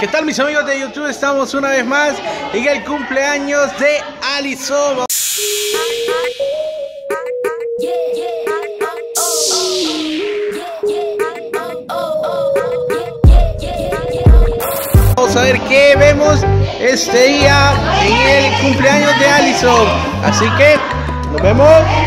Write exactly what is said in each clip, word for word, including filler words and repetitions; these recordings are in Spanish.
¿Qué tal, mis amigos de YouTube? Estamos una vez más en el cumpleaños de Alison. Vamos a ver qué vemos este día en el cumpleaños de Alison. Así que nos vemos.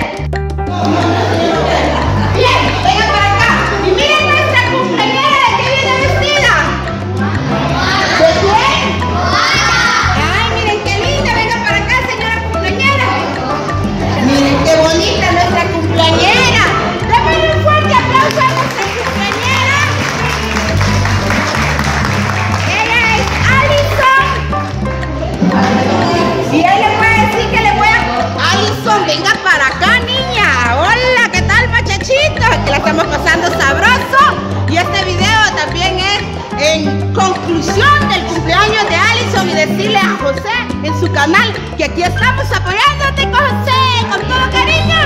Venga para acá, niña. Hola, ¿qué tal, muchachitos? Que la estamos pasando sabroso. Y este video también es en conclusión del cumpleaños de Alison. Y decirle a José en su canal que aquí estamos apoyándote, José, con todo cariño.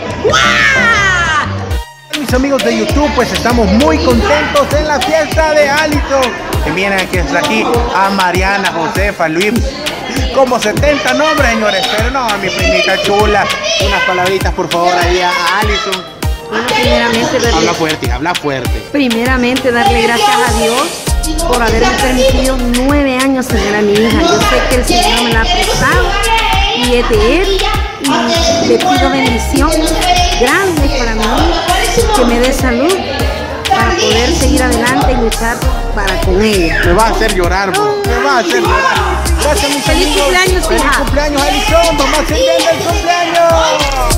¡Guau! Mis amigos de YouTube, pues estamos muy contentos en la fiesta de Alison. Y miren que está aquí a Mariana, Josefa, Luis. Como setenta nombres, señores, pero no, mi primita chula. Unas palabritas, por favor, ahí a Alison. Bueno, primeramente darle, habla fuerte, habla fuerte. Primeramente darle gracias a Dios por haberme permitido nueve años tener a mi hija. Yo sé que el Señor me la ha prestado y es de Él. Y le pido bendición grande para mí, que me dé salud para poder seguir adelante y luchar para con ella. Me va a hacer llorar, bro. Me va a hacer llorar. Gracias, mis Feliz amigos. cumpleaños, Feliz hija. cumpleaños, Alison. Vamos a seguir el cumpleaños.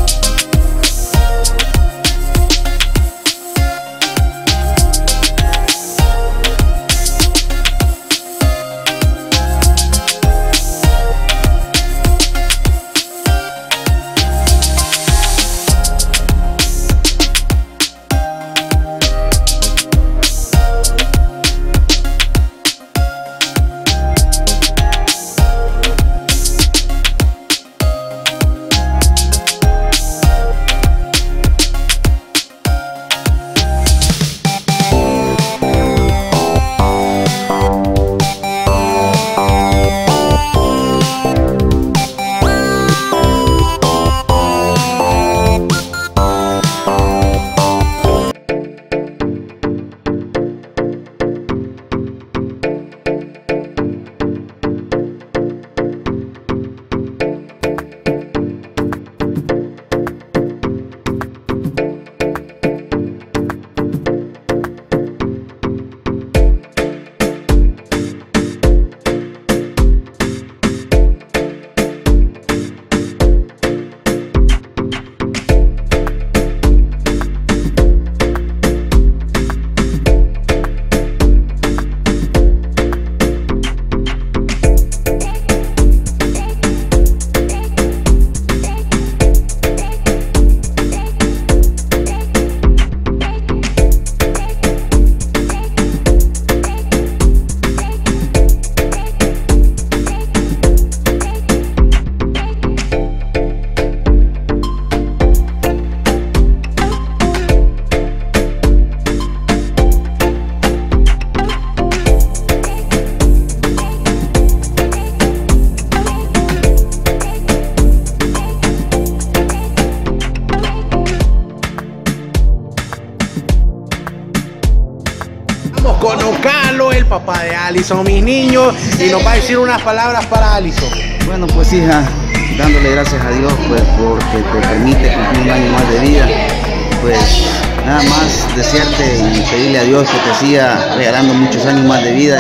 Con Ocalo, el papá de Alison, mis niños, y nos va a decir unas palabras para Alison. Bueno, pues hija, dándole gracias a Dios pues porque te permite cumplir un año más de vida. Pues nada más desearte y pedirle a Dios que te siga regalando muchos años más de vida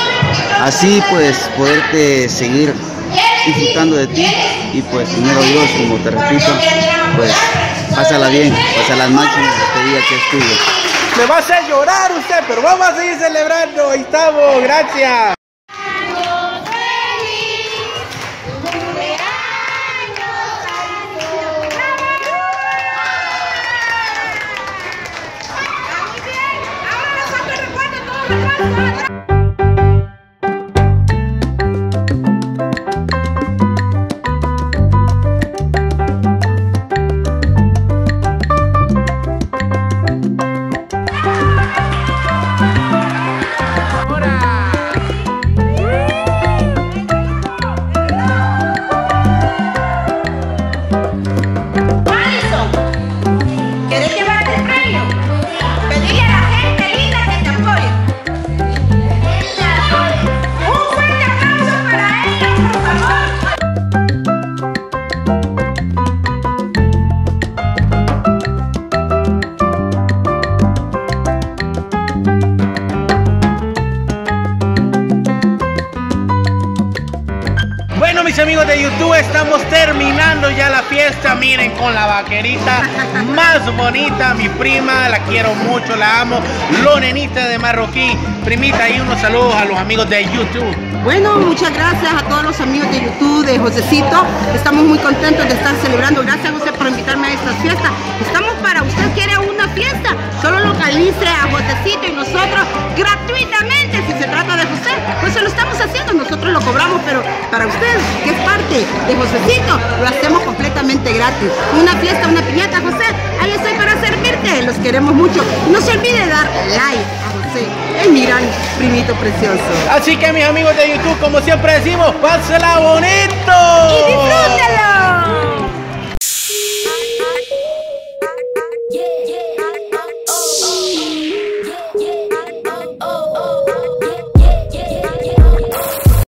y así pues poderte seguir disfrutando de ti. Y pues primero Dios, como te repito, pues pásala bien, pásala al máximo este día que es tuyo. Me va a hacer llorar usted, pero vamos a seguir celebrando. Ahí estamos, gracias. mis amigos de YouTube, estamos terminando ya la fiesta. Miren, con la vaquerita más bonita, mi prima, la quiero mucho, la amo. Lorenita de Marroquí. Primita, y unos saludos a los amigos de YouTube. Bueno, muchas gracias a todos los amigos de YouTube, de Josecito. Estamos muy contentos de estar celebrando. Gracias, José, por invitarme a esta fiesta. Estamos para usted, quiere una fiesta, solo localice a Josecito y nosotros gratuitamente, si se trata de José, pues se lo estamos haciendo, nosotros lo cobramos, pero para usted, que es parte de Josecito, lo hacemos completamente gratis. Una fiesta, una piñata, José, ahí estoy para servirte, los queremos mucho. No se olvide dar like a José, es mi gran primito precioso. Así que mis amigos de YouTube, como siempre decimos, pásela bonito y disfrútelo.